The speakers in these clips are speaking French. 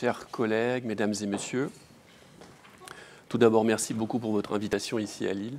chers collègues, mesdames et messieurs. Tout d'abord, merci beaucoup pour votre invitation ici à Lille.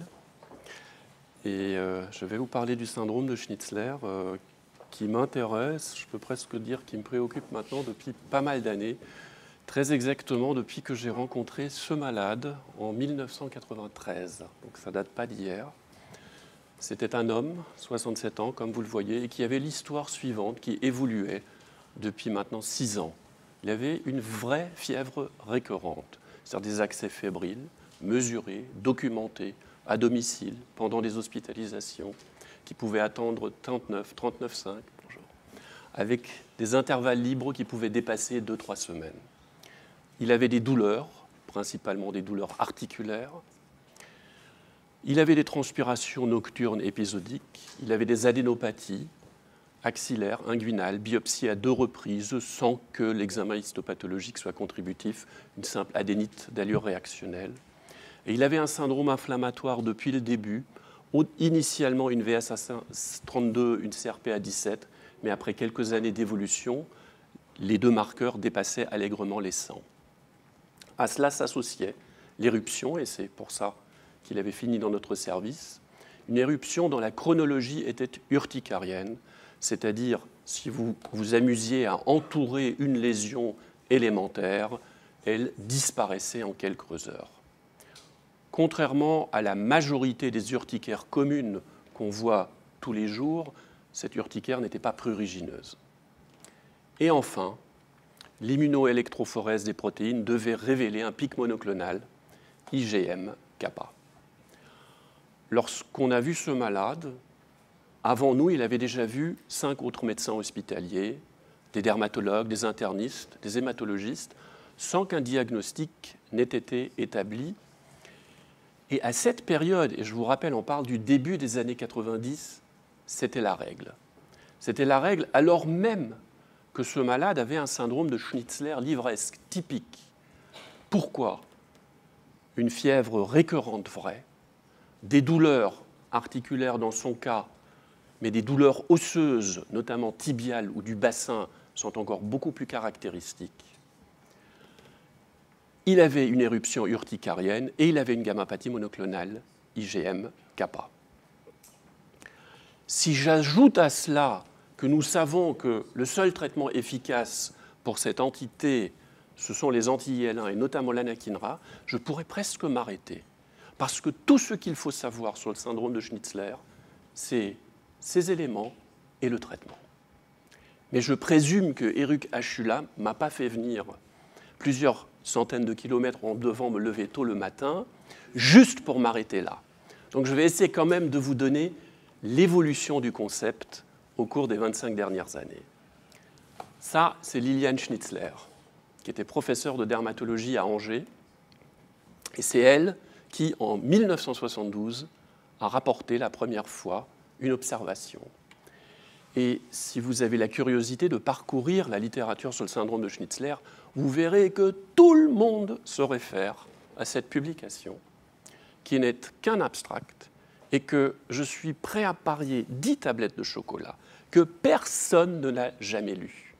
Et je vais vous parler du syndrome de Schnitzler qui m'intéresse, je peux presque dire qui me préoccupe maintenant depuis pas mal d'années, très exactement depuis que j'ai rencontré ce malade en 1993. Donc ça ne date pas d'hier. C'était un homme, 67 ans, comme vous le voyez, et qui avait l'histoire suivante, qui évoluait depuis maintenant 6 ans. Il avait une vraie fièvre récurrente, c'est-à-dire des accès fébriles, mesurés, documentés, à domicile, pendant des hospitalisations, qui pouvaient attendre 39, 39,5 par jour, avec des intervalles libres qui pouvaient dépasser 2-3 semaines. Il avait des douleurs, principalement des douleurs articulaires. Il avait des transpirations nocturnes épisodiques. Il avait des adénopathies axillaires, inguinales, biopsies à 2 reprises sans que l'examen histopathologique soit contributif, une simple adénite d'allure réactionnelle. Et il avait un syndrome inflammatoire depuis le début, initialement une VSA32, une CRPA17, mais après quelques années d'évolution, les 2 marqueurs dépassaient allègrement les 100. À cela s'associait l'éruption, et c'est pour ça qu'il avait fini dans notre service, une éruption dont la chronologie était urticarienne, c'est-à-dire si vous vous amusiez à entourer une lésion élémentaire, elle disparaissait en quelques heures. Contrairement à la majorité des urticaires communes qu'on voit tous les jours, cette urticaire n'était pas prurigineuse. Et enfin, l'immunoélectrophorèse des protéines devait révéler un pic monoclonal, IgM-kappa. Lorsqu'on a vu ce malade, avant nous, il avait déjà vu 5 autres médecins hospitaliers, des dermatologues, des internistes, des hématologistes, sans qu'un diagnostic n'ait été établi. Et à cette période, et je vous rappelle, on parle du début des années 90, c'était la règle. C'était la règle alors même que ce malade avait un syndrome de Schnitzler livresque typique. Pourquoi ? Une fièvre récurrente vraie, des douleurs articulaires dans son cas, mais des douleurs osseuses, notamment tibiales ou du bassin, sont encore beaucoup plus caractéristiques. Il avait une éruption urticarienne et il avait une gammapathie monoclonale, IgM-kappa. Si j'ajoute à cela que nous savons que le seul traitement efficace pour cette entité, ce sont les anti-IL1 et notamment l'anakinra, je pourrais presque m'arrêter. Parce que tout ce qu'il faut savoir sur le syndrome de Schnitzler, c'est ces éléments et le traitement. Mais je présume que Eruc Achula ne m'a pas fait venir plusieurs centaines de kilomètres en devant me lever tôt le matin, juste pour m'arrêter là. Donc je vais essayer quand même de vous donner l'évolution du concept au cours des 25 dernières années. Ça, c'est Liliane Schnitzler, qui était professeure de dermatologie à Angers. Et c'est elle qui, en 1972, a rapporté la première fois une observation. Et si vous avez la curiosité de parcourir la littérature sur le syndrome de Schnitzler, vous verrez que tout le monde se réfère à cette publication, qui n'est qu'un abstract, et que je suis prêt à parier 10 tablettes de chocolat que personne ne l'a jamais lu.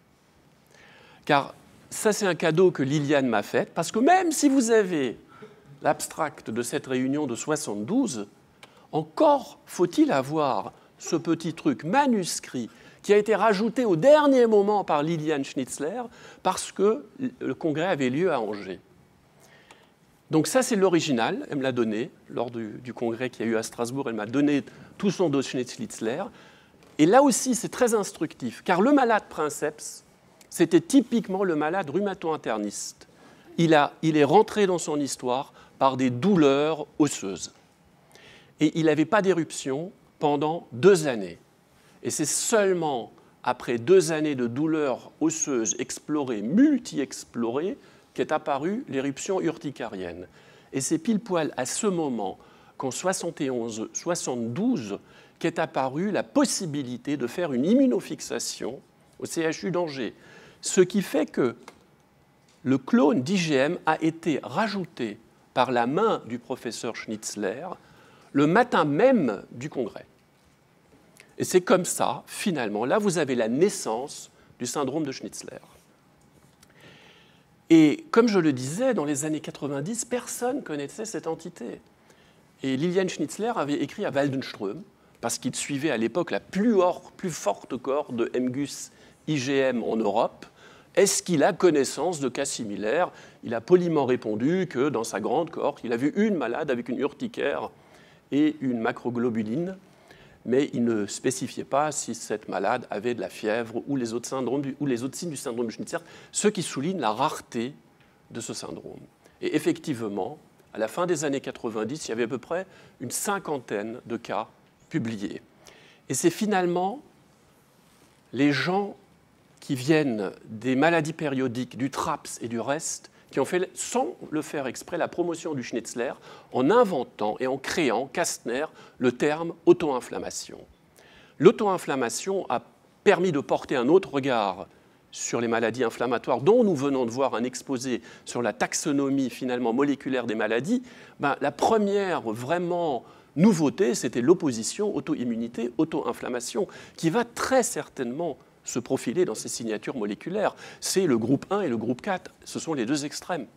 Car ça, c'est un cadeau que Liliane m'a fait, parce que même si vous avez l'abstract de cette réunion de 72, encore faut-il avoir ce petit truc manuscrit qui a été rajouté au dernier moment par Liliane Schnitzler parce que le congrès avait lieu à Angers. Donc ça, c'est l'original. Elle me l'a donné lors du congrès qu'il y a eu à Strasbourg. Elle m'a donné tout son dossier Schnitzler. Et là aussi, c'est très instructif, car le malade princeps, c'était typiquement le malade rhumato-interniste. Il est rentré dans son histoire par des douleurs osseuses. Et il n'avait pas d'éruption pendant 2 années. Et c'est seulement après 2 années de douleurs osseuses explorées, multi-explorées, qu'est apparue l'éruption urticarienne. Et c'est pile poil à ce moment, qu'en 71-72, qu'est apparue la possibilité de faire une immunofixation au CHU d'Angers. Ce qui fait que le clone d'IgM a été rajouté par la main du professeur Schnitzler le matin même du congrès. Et c'est comme ça, finalement, là vous avez la naissance du syndrome de Schnitzler. Et comme je le disais, dans les années 90, personne ne connaissait cette entité. Et Lilian Schnitzler avait écrit à Waldenström, parce qu'il suivait à l'époque la plus forte cohorte de MGUS IgM en Europe. Est-ce qu'il a connaissance de cas similaires? Il a poliment répondu que dans sa grande cohorte, il a vu une malade avec une urticaire et une macroglobuline, mais il ne spécifiait pas si cette malade avait de la fièvre ou les autres signes du syndrome de Schnitzler, ce qui souligne la rareté de ce syndrome. Et effectivement, à la fin des années 90, il y avait à peu près une cinquantaine de cas publiés. Et c'est finalement les gens qui viennent des maladies périodiques, du TRAPS et du reste, qui ont fait, sans le faire exprès, la promotion du Schnitzler en inventant et en créant, Kastner, le terme auto-inflammation. L'auto-inflammation a permis de porter un autre regard sur les maladies inflammatoires, dont nous venons de voir un exposé sur la taxonomie finalement moléculaire des maladies. La première vraiment nouveauté, c'était l'opposition auto-immunité, auto-inflammation, qui va très certainement se profiler dans ces signatures moléculaires. C'est le groupe 1 et le groupe 4, ce sont les deux extrêmes.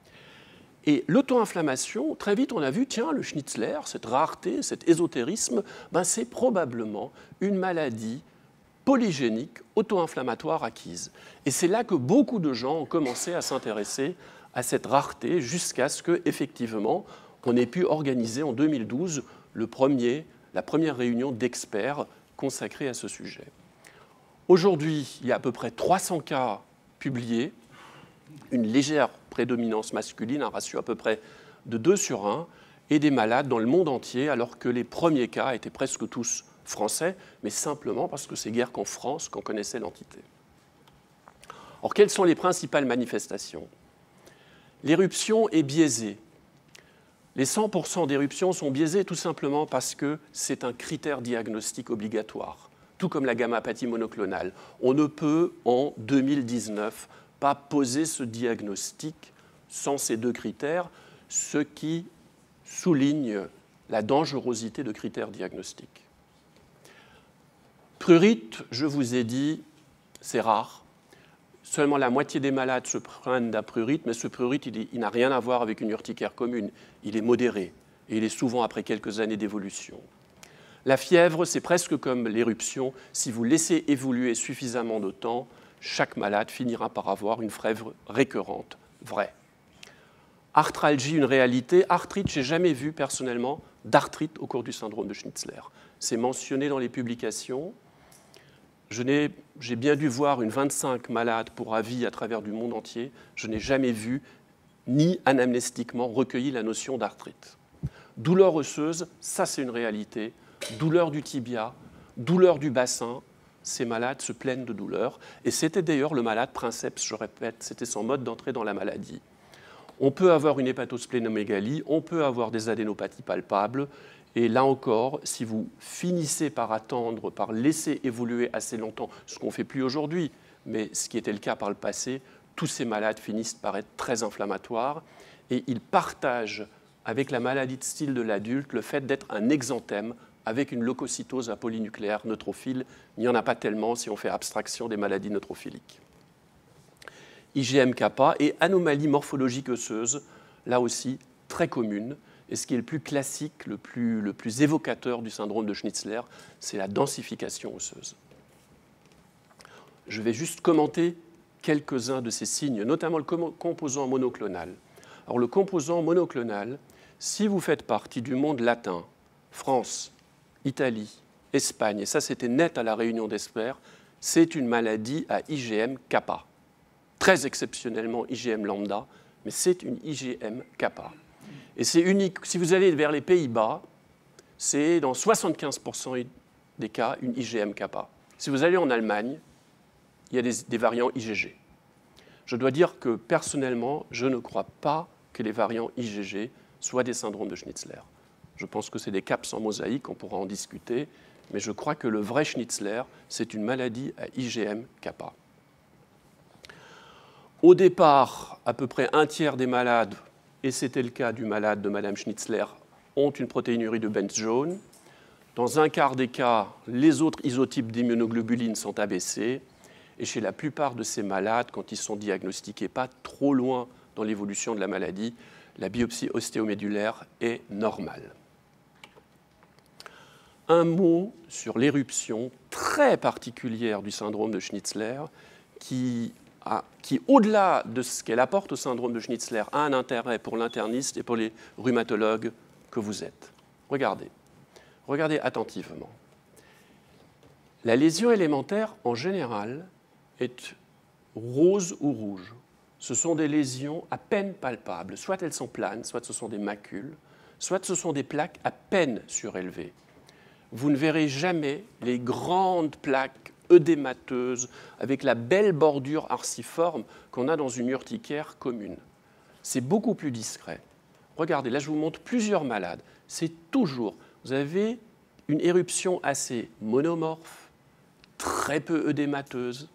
Et l'auto-inflammation, très vite on a vu, tiens, le Schnitzler, cette rareté, cet ésotérisme, c'est probablement une maladie polygénique, auto-inflammatoire acquise. Et c'est là que beaucoup de gens ont commencé à s'intéresser à cette rareté jusqu'à ce qu'effectivement on ait pu organiser en 2012 la première réunion d'experts consacrée à ce sujet. Aujourd'hui, il y a à peu près 300 cas publiés, une légère prédominance masculine, un ratio à peu près de 2 sur 1, et des malades dans le monde entier, alors que les premiers cas étaient presque tous français, mais simplement parce que c'est guère qu'en France qu'on connaissait l'entité. Or, quelles sont les principales manifestations? L'éruption est biaisée. Les 100% d'éruptions sont biaisées tout simplement parce que c'est un critère diagnostique obligatoire, tout comme la gammapathie monoclonale. On ne peut, en 2019, pas poser ce diagnostic sans ces deux critères, ce qui souligne la dangerosité de critères diagnostiques. Prurite, je vous ai dit, c'est rare. Seulement la moitié des malades se prennent d'un prurite, mais ce prurite, il n'a rien à voir avec une urticaire commune. Il est modéré et il est souvent après quelques années d'évolution. La fièvre, c'est presque comme l'éruption. Si vous laissez évoluer suffisamment de temps, chaque malade finira par avoir une fièvre récurrente, vraie. Arthralgie, une réalité. Arthrite, je n'ai jamais vu personnellement d'arthrite au cours du syndrome de Schnitzler. C'est mentionné dans les publications. J'ai bien dû voir une 25 malades pour avis à travers du monde entier. Je n'ai jamais vu, ni anamnestiquement, recueilli la notion d'arthrite. Douleur osseuse, ça c'est une réalité. Douleur du tibia, douleur du bassin, ces malades se plaignent de douleur. Et c'était d'ailleurs le malade princeps, je répète, c'était son mode d'entrée dans la maladie. On peut avoir une hépatosplénomégalie, on peut avoir des adénopathies palpables. Et là encore, si vous finissez par attendre, par laisser évoluer assez longtemps, ce qu'on ne fait plus aujourd'hui, mais ce qui était le cas par le passé, tous ces malades finissent par être très inflammatoires et ils partagent avec la maladie de style de l'adulte le fait d'être un exanthème avec une leucocytose à polynucléaire neutrophile. Il n'y en a pas tellement si on fait abstraction des maladies neutrophiliques. IgM-kappa et anomalie morphologique osseuse, là aussi très commune. Et ce qui est le plus classique, le plus évocateur du syndrome de Schnitzler, c'est la densification osseuse. Je vais juste commenter quelques-uns de ces signes, notamment le composant monoclonal. Alors le composant monoclonal, si vous faites partie du monde latin, France, Italie, Espagne, et ça c'était net à la réunion d'experts, c'est une maladie à IgM-kappa. Très exceptionnellement IgM lambda, mais c'est une IgM-kappa. Et c'est unique. Si vous allez vers les Pays-Bas, c'est dans 75% des cas une IgM-kappa. Si vous allez en Allemagne, il y a des variants IgG. Je dois dire que personnellement, je ne crois pas que les variants IgG soient des syndromes de Schnitzler. Je pense que c'est des caps en mosaïque, on pourra en discuter, mais je crois que le vrai Schnitzler, c'est une maladie à IgM-kappa. Au départ, à peu près un tiers des malades, et c'était le cas du malade de Mme Schnitzler, ont une protéinurie de Benz jaune. Dans un quart des cas, les autres isotypes d'immunoglobulines sont abaissés. Et chez la plupart de ces malades, quand ils sont diagnostiqués pas trop loin dans l'évolution de la maladie, la biopsie ostéomédulaire est normale. Un mot sur l'éruption très particulière du syndrome de Schnitzler qui, au-delà de ce qu'elle apporte au syndrome de Schnitzler, a un intérêt pour l'interniste et pour les rhumatologues que vous êtes. Regardez attentivement. La lésion élémentaire, en général, est rose ou rouge. Ce sont des lésions à peine palpables. Soit elles sont planes, soit ce sont des macules, soit ce sont des plaques à peine surélevées. Vous ne verrez jamais les grandes plaques œdémateuses avec la belle bordure arciforme qu'on a dans une urticaire commune. C'est beaucoup plus discret. Regardez, là je vous montre plusieurs malades. C'est toujours, vous avez une éruption assez monomorphe, très peu œdémateuse.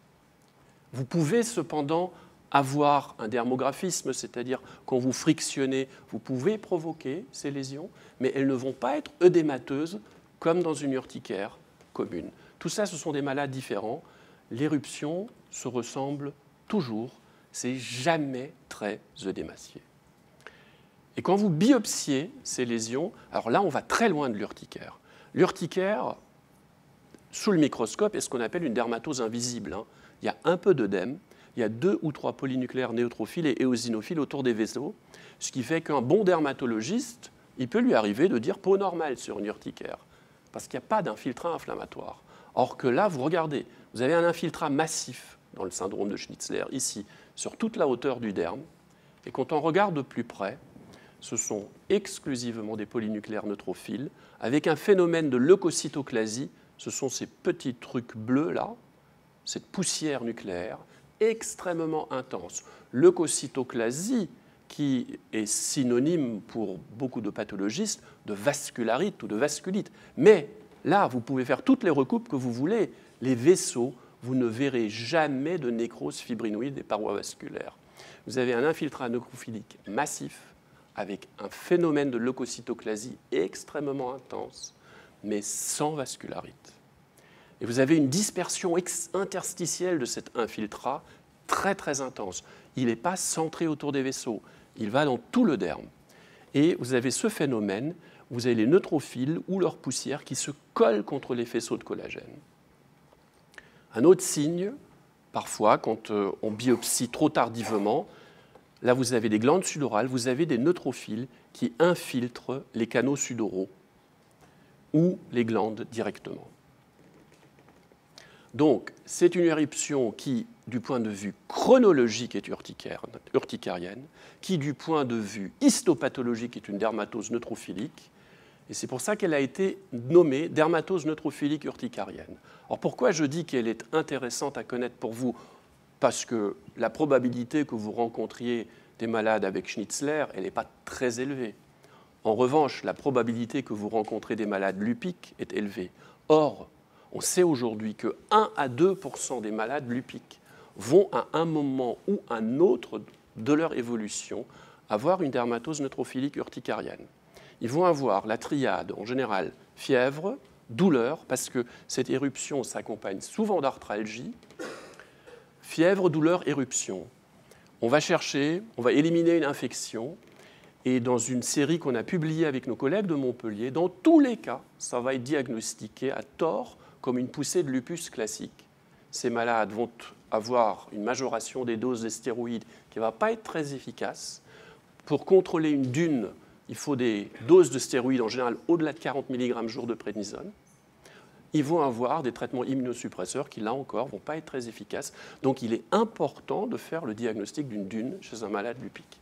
Vous pouvez cependant avoir un dermographisme, c'est-à-dire quand vous frictionnez, vous pouvez provoquer ces lésions, mais elles ne vont pas être œdémateuses comme dans une urticaire commune. Tout ça, ce sont des malades différents. L'éruption se ressemble toujours, c'est jamais très œdémacié. Et quand vous biopsiez ces lésions, alors là, on va très loin de l'urticaire. L'urticaire, sous le microscope, est ce qu'on appelle une dermatose invisible. Il y a un peu d'œdème, il y a 2 ou 3 polynucléaires néutrophiles et éosinophiles autour des vaisseaux, ce qui fait qu'un bon dermatologiste, il peut lui arriver de dire peau normale sur une urticaire, parce qu'il n'y a pas d'infiltrat inflammatoire. Or que là, vous regardez, vous avez un infiltrat massif dans le syndrome de Schnitzler, ici, sur toute la hauteur du derme, et quand on regarde de plus près, ce sont exclusivement des polynucléaires neutrophiles, avec un phénomène de leucocytoclasie, ce sont ces petits trucs bleus là, cette poussière nucléaire, extrêmement intense. Leucocytoclasie qui est synonyme pour beaucoup de pathologistes de vascularite ou de vasculite. Mais là, vous pouvez faire toutes les recoupes que vous voulez. Les vaisseaux, vous ne verrez jamais de nécrose fibrinoïde des parois vasculaires. Vous avez un infiltrat nécrophilique massif avec un phénomène de leucocytoclasie extrêmement intense, mais sans vascularite. Et vous avez une dispersion interstitielle de cet infiltrat très très intense. Il n'est pas centré autour des vaisseaux, il va dans tout le derme. Et vous avez ce phénomène, vous avez les neutrophiles ou leur poussière qui se collent contre les faisceaux de collagène. Un autre signe, parfois, quand on biopsie trop tardivement, là vous avez des glandes sudorales, vous avez des neutrophiles qui infiltrent les canaux sudoraux ou les glandes directement. Donc, c'est une éruption qui, du point de vue chronologique, est urticarienne, qui, du point de vue histopathologique, est une dermatose neutrophilique. Et c'est pour ça qu'elle a été nommée dermatose neutrophilique urticarienne. Alors, pourquoi je dis qu'elle est intéressante à connaître pour vous? Parce que la probabilité que vous rencontriez des malades avec Schnitzler, elle n'est pas très élevée. En revanche, la probabilité que vous rencontrez des malades lupiques est élevée. Or, on sait aujourd'hui que 1 à 2% des malades lupiques vont à un moment ou un autre de leur évolution avoir une dermatose neutrophilique urticarienne. Ils vont avoir la triade, en général, fièvre, douleur, parce que cette éruption s'accompagne souvent d'arthralgie, fièvre, douleur, éruption. On va chercher, on va éliminer une infection, et dans une série qu'on a publiée avec nos collègues de Montpellier, dans tous les cas, ça va être diagnostiqué à tort comme une poussée de lupus classique. Ces malades vont avoir une majoration des doses de stéroïdes qui ne va pas être très efficace. Pour contrôler une dune, il faut des doses de stéroïdes, en général au-delà de 40 mg jour de prédnisone. Ils vont avoir des traitements immunosuppresseurs qui, là encore, ne vont pas être très efficaces. Donc il est important de faire le diagnostic d'une dune chez un malade lupique.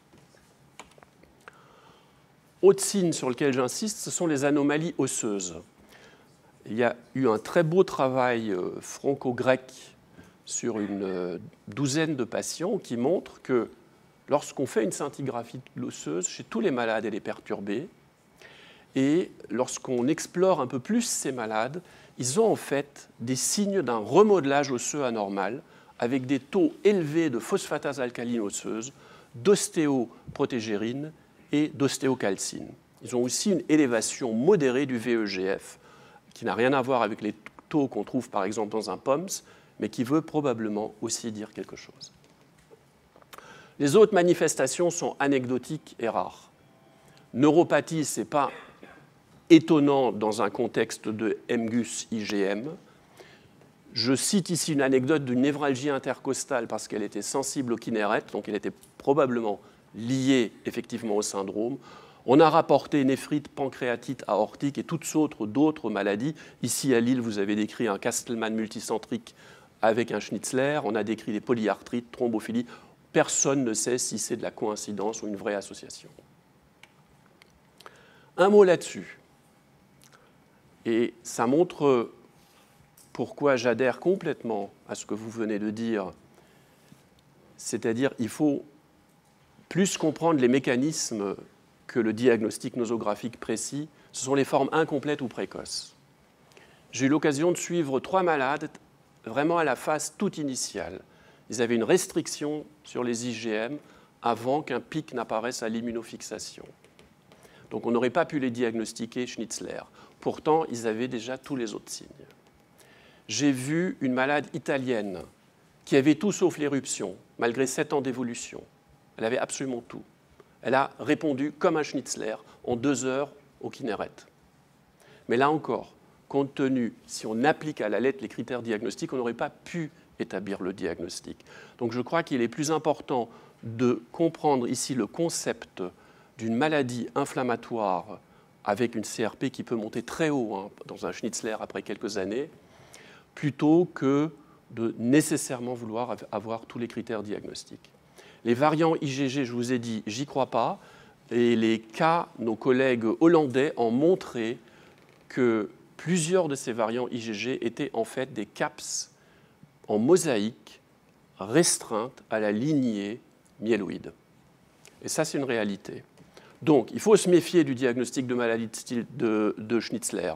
Autre signe sur lequel j'insiste, ce sont les anomalies osseuses. Il y a eu un très beau travail franco-grec sur une douzaine de patients qui montre que lorsqu'on fait une scintigraphie osseuse chez tous les malades, elle est perturbée. Et lorsqu'on explore un peu plus ces malades, ils ont en fait des signes d'un remodelage osseux anormal avec des taux élevés de phosphatase alcaline osseuse, d'ostéoprotégérine et d'ostéocalcine. Ils ont aussi une élévation modérée du VEGF, qui n'a rien à voir avec les taux qu'on trouve par exemple dans un POMS, mais qui veut probablement aussi dire quelque chose. Les autres manifestations sont anecdotiques et rares. Neuropathie, ce n'est pas étonnant dans un contexte de MGUS-IgM. Je cite ici une anecdote d'une névralgie intercostale parce qu'elle était sensible au kinérète, donc elle était probablement liée effectivement au syndrome. On a rapporté néphrite, pancréatite aortique et toutes sortes d'autres maladies. Ici à Lille, vous avez décrit un Castleman multicentrique avec un Schnitzler. On a décrit des polyarthrites, thrombophilie. Personne ne sait si c'est de la coïncidence ou une vraie association. Un mot là-dessus. Et ça montre pourquoi j'adhère complètement à ce que vous venez de dire. C'est-à-dire qu'il faut plus comprendre les mécanismes que le diagnostic nosographique précis. Ce sont les formes incomplètes ou précoces. J'ai eu l'occasion de suivre 3 malades vraiment à la phase toute initiale. Ils avaient une restriction sur les IgM avant qu'un pic n'apparaisse à l'immunofixation. Donc on n'aurait pas pu les diagnostiquer Schnitzler. Pourtant, ils avaient déjà tous les autres signes. J'ai vu une malade italienne qui avait tout sauf l'éruption, malgré 7 ans d'évolution. Elle avait absolument tout. Elle a répondu comme un Schnitzler en 2 heures au kinérète. Mais là encore, compte tenu, si on applique à la lettre les critères diagnostiques, on n'aurait pas pu établir le diagnostic. Donc je crois qu'il est plus important de comprendre ici le concept d'une maladie inflammatoire avec une CRP qui peut monter très haut dans un Schnitzler après quelques années, plutôt que de nécessairement vouloir avoir tous les critères diagnostiques. Les variants IgG, je vous ai dit, j'y crois pas. Et les cas, nos collègues hollandais ont montré que plusieurs de ces variants IgG étaient en fait des CAPS en mosaïque restreinte à la lignée myéloïde. Et ça, c'est une réalité. Donc, il faut se méfier du diagnostic de maladie de style de Schnitzler.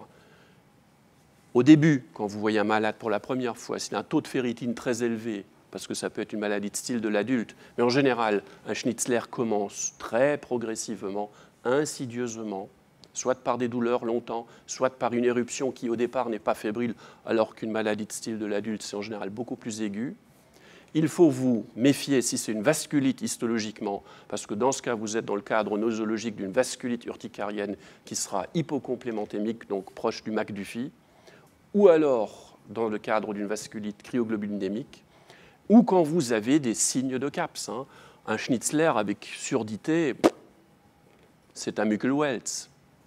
Au début, quand vous voyez un malade pour la première fois, s'il a un taux de ferritine très élevé, parce que ça peut être une maladie de style de l'adulte, mais en général, un Schnitzler commence très progressivement, insidieusement, soit par des douleurs longtemps, soit par une éruption qui au départ n'est pas fébrile, alors qu'une maladie de style de l'adulte, c'est en général beaucoup plus aigu. Il faut vous méfier si c'est une vasculite histologiquement, parce que dans ce cas, vous êtes dans le cadre nosologique d'une vasculite urticarienne qui sera hypocomplémentémique, donc proche du McDuffie, ou alors dans le cadre d'une vasculite cryoglobulinémique, ou quand vous avez des signes de CAPS. Un Schnitzler avec surdité, c'est un Muckle-Welz.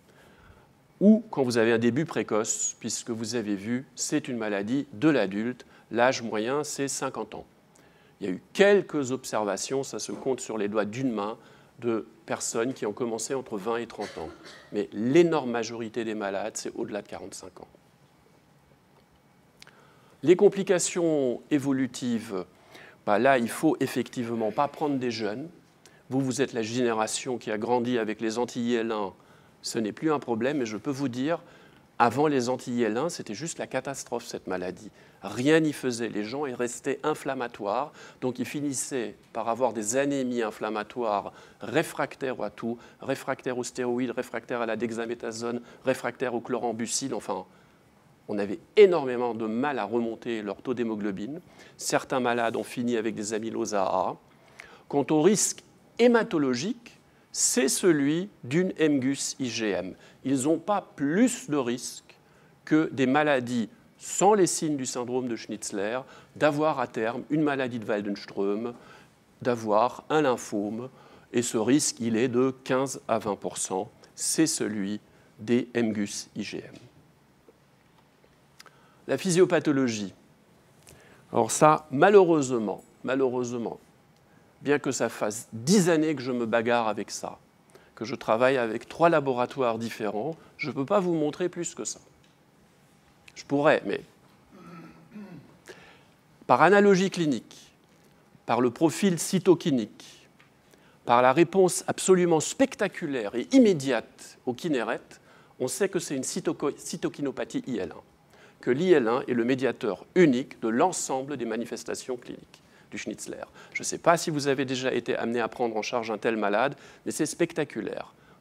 Ou quand vous avez un début précoce, puisque vous avez vu, c'est une maladie de l'adulte, l'âge moyen, c'est 50 ans. Il y a eu quelques observations, ça se compte sur les doigts d'une main, de personnes qui ont commencé entre 20 et 30 ans. Mais l'énorme majorité des malades, c'est au-delà de 45 ans. Les complications évolutives, là, il ne faut effectivement pas prendre des jeunes. Vous êtes la génération qui a grandi avec les anti-IL-1. Ce n'est plus un problème, mais je peux vous dire, avant les anti-IL-1, c'était juste la catastrophe, cette maladie. Rien n'y faisait. Les gens restaient inflammatoires, donc ils finissaient par avoir des anémies inflammatoires réfractaires à tout, réfractaires aux stéroïdes, réfractaires à la dexaméthasone, réfractaires au chlorambucil, enfin, on avait énormément de mal à remonter leur taux d'hémoglobine. Certains malades ont fini avec des amyloses AA. Quant au risque hématologique, c'est celui d'une MGUS-IgM. Ils n'ont pas plus de risque que des maladies sans les signes du syndrome de Schnitzler, d'avoir à terme une maladie de Waldenström, d'avoir un lymphome, et ce risque, il est de 15 à 20%. C'est celui des MGUS-IgM. La physiopathologie. Alors ça, malheureusement, bien que ça fasse 10 années que je me bagarre avec ça, que je travaille avec 3 laboratoires différents, je ne peux pas vous montrer plus que ça. Je pourrais, mais par analogie clinique, par le profil cytokinique, par la réponse absolument spectaculaire et immédiate au kinérète, on sait que c'est une cytokinopathie IL-1, que l'IL-1 est le médiateur unique de l'ensemble des manifestations cliniques du Schnitzler. Je ne sais pas si vous avez déjà été amené à prendre en charge un tel malade, mais c'est spectaculaire.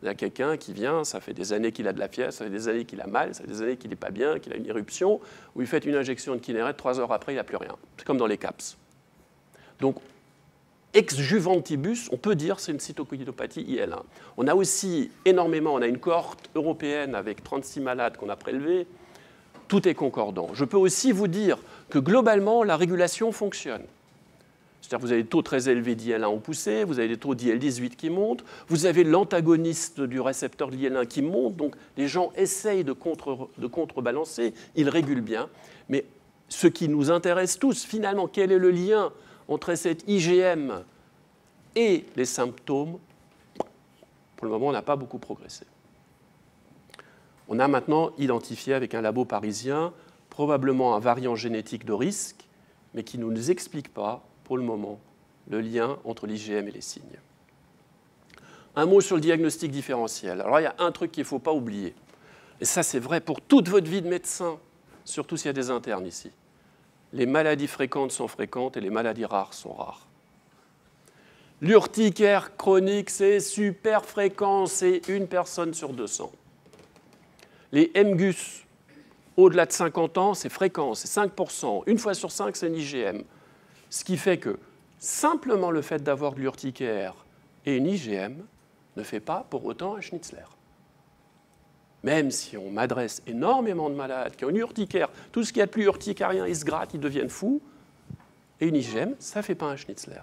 Il y a quelqu'un qui vient, ça fait des années qu'il a de la fièvre, ça fait des années qu'il a mal, ça fait des années qu'il n'est pas bien, qu'il a une éruption, vous lui faites une injection de Kineret, 3 heures après, il n'a plus rien. C'est comme dans les CAPS. Donc, ex juventibus, on peut dire c'est une cytokinétopathie IL1. On a aussi énormément, on a une cohorte européenne avec 36 malades qu'on a prélevés, tout est concordant. Je peux aussi vous dire que globalement, la régulation fonctionne. C'est-à-dire que vous avez des taux très élevés d'IL1 en poussée, vous avez des taux d'IL18 qui montent, vous avez l'antagoniste du récepteur de l'IL1 qui monte, donc les gens essayent de contrebalancer, ils régulent bien. Mais ce qui nous intéresse tous, finalement, quel est le lien entre cette IgM et les symptômes? Pour le moment, on n'a pas beaucoup progressé. On a maintenant identifié avec un labo parisien probablement un variant génétique de risque, mais qui ne nous explique pas pour le moment, le lien entre l'IgM et les signes. Un mot sur le diagnostic différentiel. Alors, il y a un truc qu'il ne faut pas oublier, et ça, c'est vrai pour toute votre vie de médecin, surtout s'il y a des internes ici. Les maladies fréquentes sont fréquentes et les maladies rares sont rares. L'urticaire chronique, c'est super fréquent, c'est 1 personne sur 200. Les MGUS, au-delà de 50 ans, c'est fréquent, c'est 5%. 1 fois sur 5, c'est une IgM. Ce qui fait que simplement le fait d'avoir de l'urticaire et une IgM ne fait pas pour autant un Schnitzler. Même si on m'adresse énormément de malades qui ont une urticaire, tout ce qu'il y a de plus urticarien, ils se grattent, ils deviennent fous, et une IgM, ça ne fait pas un Schnitzler.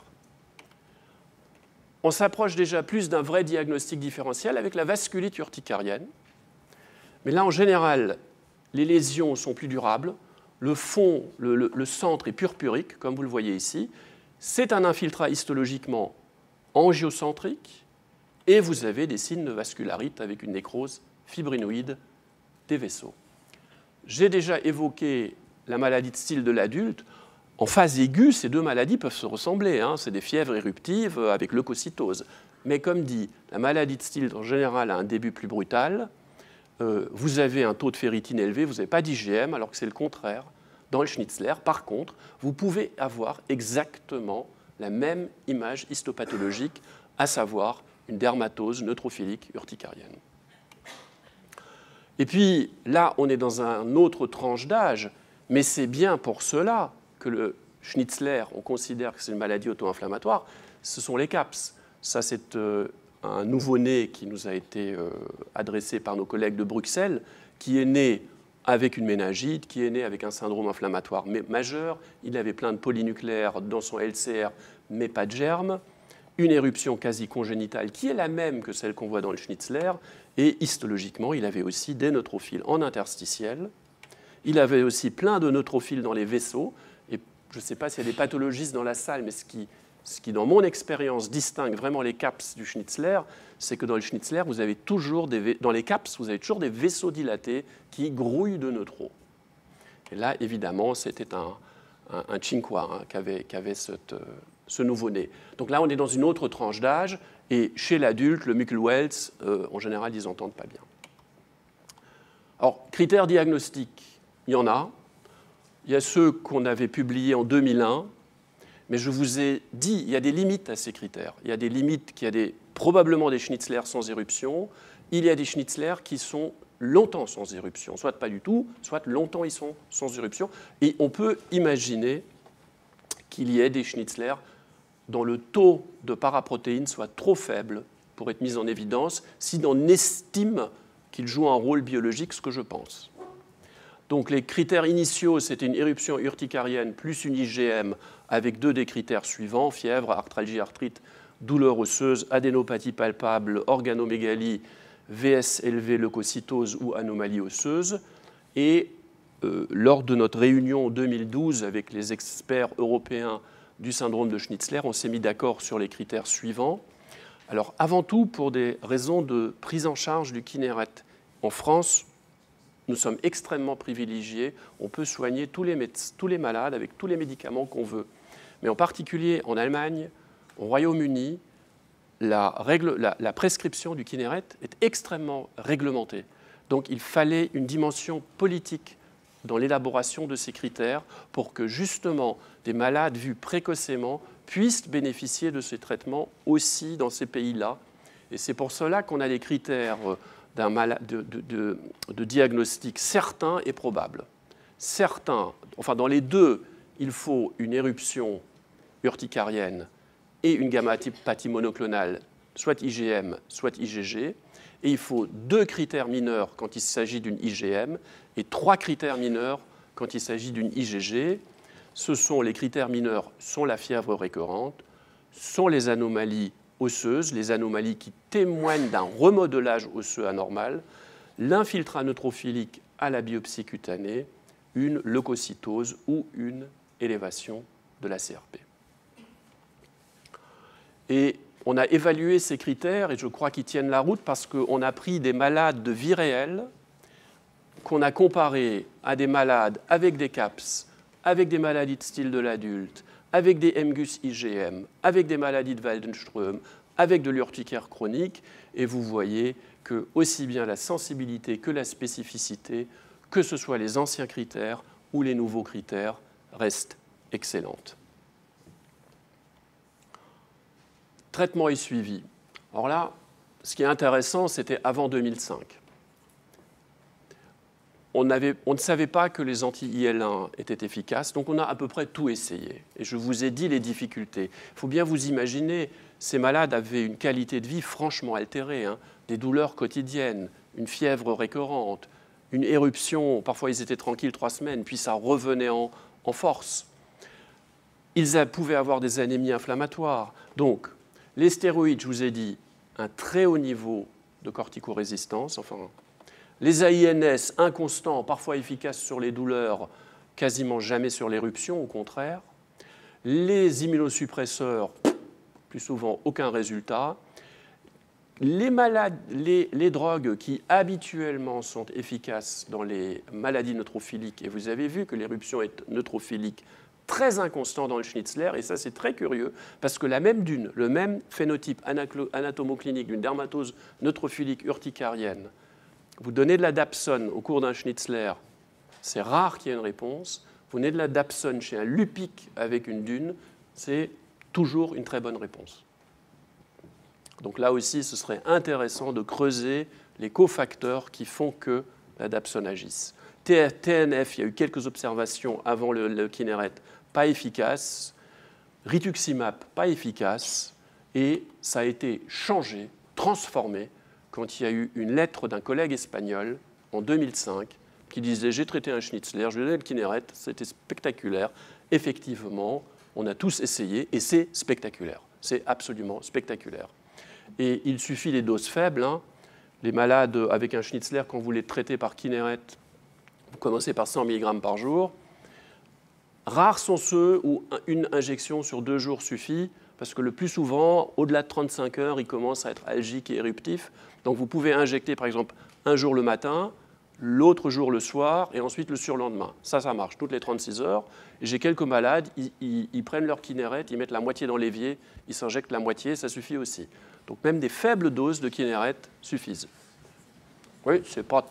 On s'approche déjà plus d'un vrai diagnostic différentiel avec la vasculite urticarienne. Mais là, en général, les lésions sont plus durables. Le fond, le centre est purpurique, comme vous le voyez ici. C'est un infiltrat histologiquement angiocentrique et vous avez des signes de vascularite avec une nécrose fibrinoïde des vaisseaux. J'ai déjà évoqué la maladie de Still de l'adulte. En phase aiguë, ces deux maladies peuvent se ressembler. C'est des fièvres éruptives avec leucocytose. Mais comme dit, la maladie de Still, en général, a un début plus brutal. Vous avez un taux de ferritine élevé, vous n'avez pas d'IgM, alors que c'est le contraire. Dans le Schnitzler, par contre, vous pouvez avoir exactement la même image histopathologique, à savoir une dermatose neutrophilique urticarienne. Et puis là, on est dans une autre tranche d'âge, mais c'est bien pour cela que le Schnitzler, on considère que c'est une maladie auto-inflammatoire, ce sont les CAPS. Ça, c'est un nouveau-né qui nous a été adressé par nos collègues de Bruxelles, qui est né avec une méningite, qui est né avec un syndrome inflammatoire majeur. Il avait plein de polynucléaires dans son LCR, mais pas de germes. Une éruption quasi congénitale qui est la même que celle qu'on voit dans le Schnitzler. Et histologiquement, il avait aussi des neutrophiles en interstitiel. Il avait aussi plein de neutrophiles dans les vaisseaux. Et je ne sais pas s'il y a des pathologistes dans la salle, mais ce qui, dans mon expérience, distingue vraiment les CAPS du Schnitzler, c'est que dans le Schnitzler, vous avez toujours dans les CAPS, vous avez toujours des vaisseaux dilatés qui grouillent de neutraux. Et là, évidemment, c'était un Chinqua qu'avait ce nouveau-né. Donc là, on est dans une autre tranche d'âge, et chez l'adulte, le Muckle-Wells, en général, ils n'entendent pas bien. Alors, critères diagnostiques, il y en a. Il y a ceux qu'on avait publiés en 2001, mais je vous ai dit, il y a des limites à ces critères. Il y a des limites, qu'il y a probablement des Schnitzler sans éruption. Il y a des Schnitzler qui sont longtemps sans éruption, soit pas du tout, soit longtemps ils sont sans éruption. Et on peut imaginer qu'il y ait des Schnitzler dont le taux de paraprotéines soit trop faible pour être mis en évidence, si on estime qu'il joue un rôle biologique, ce que je pense. Donc les critères initiaux, c'était une éruption urticarienne plus une IgM avec 2 des critères suivants, fièvre, arthralgie, arthrite, douleur osseuse, adénopathie palpable, organomégalie, VS élevé, leucocytose ou anomalie osseuse. Et lors de notre réunion en 2012 avec les experts européens du syndrome de Schnitzler, on s'est mis d'accord sur les critères suivants. Alors avant tout, pour des raisons de prise en charge du Kineret. En France, nous sommes extrêmement privilégiés. On peut soigner tous les malades avec tous les médicaments qu'on veut. Mais en particulier en Allemagne, au Royaume-Uni, la prescription du Kineret est extrêmement réglementée. Donc il fallait une dimension politique dans l'élaboration de ces critères pour que justement des malades vus précocement puissent bénéficier de ces traitements aussi dans ces pays-là. Et c'est pour cela qu'on a des critères de diagnostic certains et probables. Certains, enfin dans les deux, il faut une éruption urticarienne et une gammapathie monoclonale, soit IgM, soit IgG. Et il faut 2 critères mineurs quand il s'agit d'une IgM et 3 critères mineurs quand il s'agit d'une IgG. Les critères mineurs sont la fièvre récurrente, sont les anomalies osseuses, les anomalies qui témoignent d'un remodelage osseux anormal, l'infiltrat neutrophilique à la biopsie cutanée, une leucocytose ou une élévation de la CRP. Et on a évalué ces critères et je crois qu'ils tiennent la route parce qu'on a pris des malades de vie réelle qu'on a comparés à des malades avec des CAPS, avec des maladies de style de l'adulte, avec des MGUS-IgM, avec des maladies de Waldenström, avec de l'urticaire chronique, et vous voyez que aussi bien la sensibilité que la spécificité, que ce soit les anciens critères ou les nouveaux critères, restent excellentes. Traitement et suivi. Alors là, ce qui est intéressant, c'était avant 2005. On ne savait pas que les anti-IL1 étaient efficaces, donc on a à peu près tout essayé. Et je vous ai dit les difficultés. Il faut bien vous imaginer, ces malades avaient une qualité de vie franchement altérée, hein, des douleurs quotidiennes, une fièvre récurrente, une éruption, parfois ils étaient tranquilles 3 semaines, puis ça revenait en force. Ils pouvaient avoir des anémies inflammatoires. Donc, les stéroïdes, je vous ai dit, un très haut niveau de corticorésistance, enfin, les AINS inconstants, parfois efficaces sur les douleurs, quasiment jamais sur l'éruption, au contraire. Les immunosuppresseurs, plus souvent aucun résultat. Les drogues qui habituellement sont efficaces dans les maladies neutrophiliques, et vous avez vu que l'éruption est neutrophilique très inconstant dans le Schnitzler, et ça c'est très curieux, parce que la même dune, le même phénotype anatomoclinique d'une dermatose neutrophilique urticarienne, vous donnez de la dapsone au cours d'un Schnitzler, c'est rare qu'il y ait une réponse. Vous donnez de la dapsone chez un lupic avec une dune, c'est toujours une très bonne réponse. Donc là aussi, ce serait intéressant de creuser les cofacteurs qui font que la dapsone agisse. TNF, il y a eu quelques observations avant le Kineret, pas efficace. Rituximab, pas efficace. Et ça a été changé, transformé, quand il y a eu une lettre d'un collègue espagnol en 2005 qui disait « J'ai traité un Schnitzler, je lui ai donné le Kineret, c'était spectaculaire. » Effectivement, on a tous essayé et c'est spectaculaire. C'est absolument spectaculaire. Et il suffit les doses faibles. Hein. Les malades avec un Schnitzler, quand vous les traitez par Kineret, vous commencez par 100 mg par jour. Rares sont ceux où une injection sur 2 jours suffit, parce que le plus souvent, au-delà de 35 heures, il commence à être algique et éruptif. Donc vous pouvez injecter, par exemple, un jour le matin, l'autre jour le soir, et ensuite le surlendemain. Ça marche toutes les 36 heures. J'ai quelques malades, ils prennent leur Kineret, ils mettent la moitié dans l'évier, ils s'injectent la moitié, ça suffit aussi. Donc même des faibles doses de Kineret suffisent. Oui, c'est pas...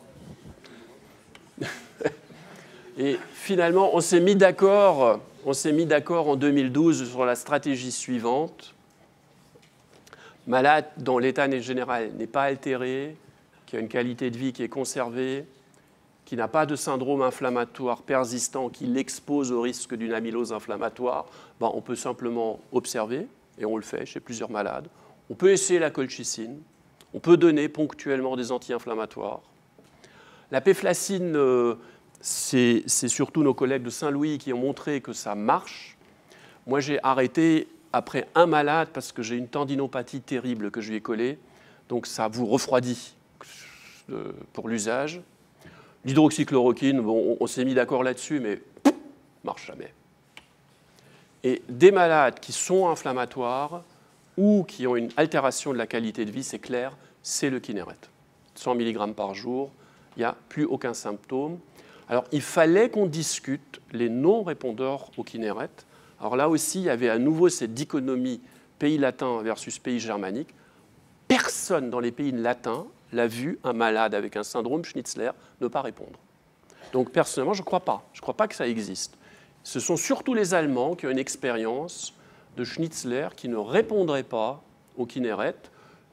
Et finalement, on s'est mis d'accord en 2012 sur la stratégie suivante. Malade dont l'état général n'est pas altéré, qui a une qualité de vie qui est conservée, qui n'a pas de syndrome inflammatoire persistant qui l'expose au risque d'une amylose inflammatoire, on peut simplement observer, et on le fait chez plusieurs malades. On peut essayer la colchicine, on peut donner ponctuellement des anti-inflammatoires. La péflacine, c'est surtout nos collègues de Saint-Louis qui ont montré que ça marche. Moi, j'ai arrêté après un malade parce que j'ai une tendinopathie terrible que je lui ai collée. Donc, ça vous refroidit pour l'usage. L'hydroxychloroquine, on s'est mis d'accord là-dessus, mais marche jamais. Et des malades qui sont inflammatoires ou qui ont une altération de la qualité de vie, c'est clair, c'est le Kineret. 100 mg par jour, il n'y a plus aucun symptôme. Alors, il fallait qu'on discute les non-répondeurs au Kineret. Alors là aussi, il y avait à nouveau cette dichotomie pays latins versus pays germaniques. Personne dans les pays latins l'a vu un malade avec un syndrome Schnitzler ne pas répondre. Donc, personnellement, je ne crois pas. Je ne crois pas que ça existe. Ce sont surtout les Allemands qui ont une expérience de Schnitzler qui ne répondraient pas au Kineret.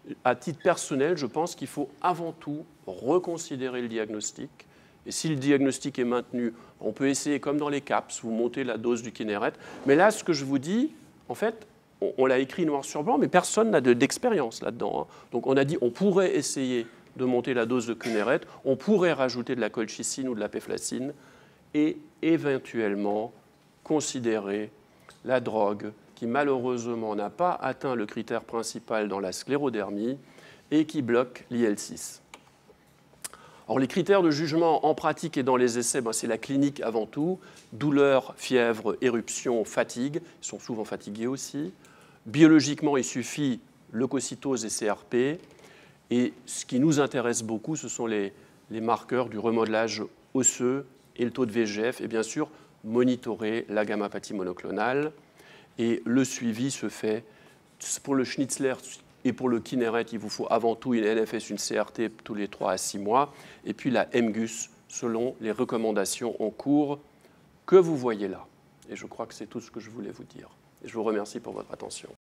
À titre personnel, je pense qu'il faut avant tout reconsidérer le diagnostic. Et si le diagnostic est maintenu, on peut essayer, comme dans les CAPS, vous montez la dose du Kineret. Mais là, ce que je vous dis, en fait, on l'a écrit noir sur blanc, mais personne n'a d'expérience là-dedans. Donc on a dit on pourrait essayer de monter la dose de Kineret, on pourrait rajouter de la colchicine ou de la péflacine, et éventuellement considérer la drogue qui malheureusement n'a pas atteint le critère principal dans la sclérodermie et qui bloque l'IL-6. Alors, les critères de jugement en pratique et dans les essais, c'est la clinique avant tout. Douleur, fièvre, éruption, fatigue. Ils sont souvent fatigués aussi. Biologiquement, il suffit leucocytose et CRP. Et ce qui nous intéresse beaucoup, ce sont les marqueurs du remodelage osseux et le taux de VEGF. Et bien sûr, monitorer la gammapathie monoclonale. Et le suivi se fait pour le Schnitzler et pour le Kineret, il vous faut avant tout une NFS, une CRT tous les 3 à 6 mois, et puis la MGUS selon les recommandations en cours que vous voyez là. Et je crois que c'est tout ce que je voulais vous dire. Et je vous remercie pour votre attention.